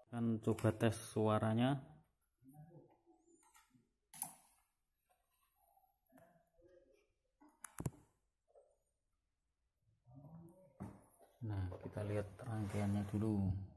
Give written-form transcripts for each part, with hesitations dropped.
Akan coba tes suaranya. Nah, kita lihat rangkaiannya dulu.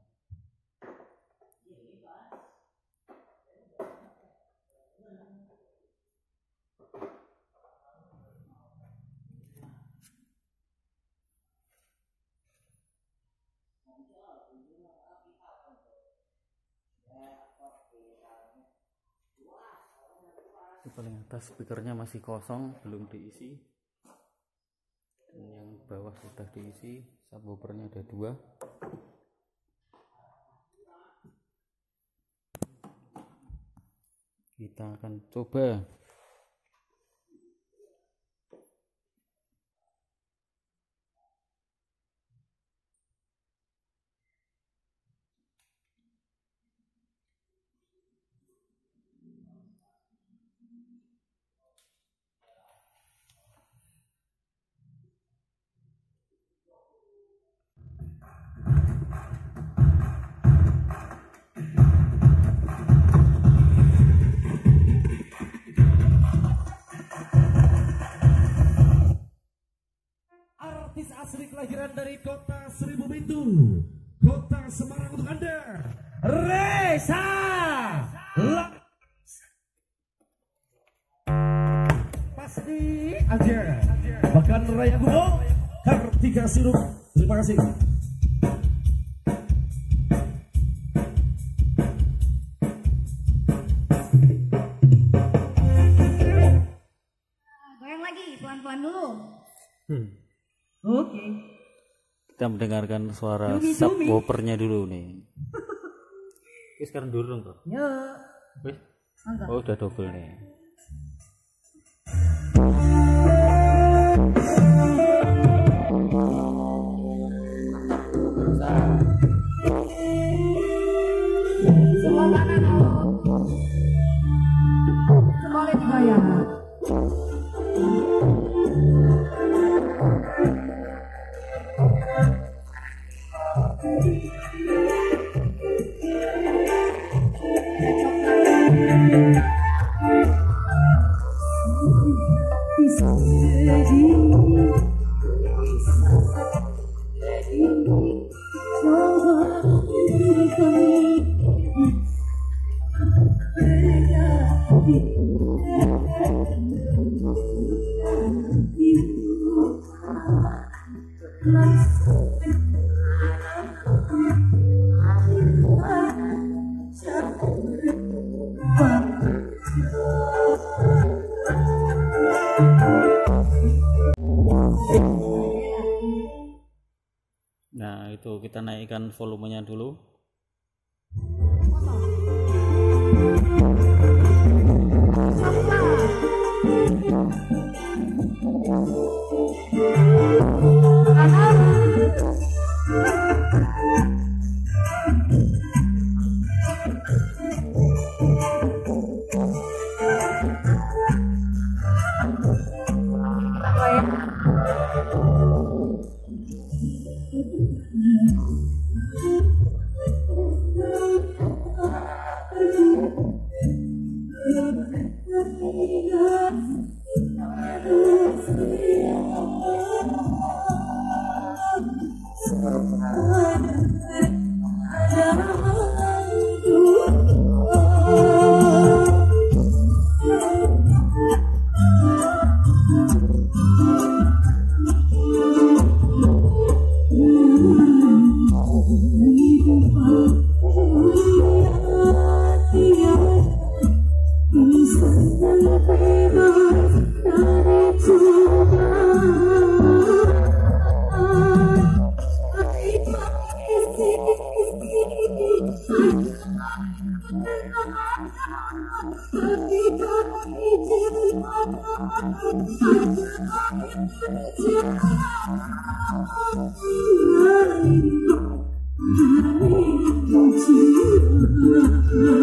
Di paling atas speakernya masih kosong, belum diisi. Dan yang bawah sudah diisi. Subwoofernya ada 2. Kita akan coba. Artis asli kelahiran dari kota Seribu Pintu, kota Semarang untuk Anda, Reza. Pasti aja. Bahkan Raya Gubo, Kartika Sirup. Terima kasih. Goyang lagi, pelan-pelan dulu. Oke. Kita mendengarkan suara subwoofernya dulu nih. Ini sekarang durung kok. Yo. Wih. Oh, udah double nih. Sebelah kanan. Sebelah digoyang. Nah, itu kita naikkan volumenya dulu. Thank you.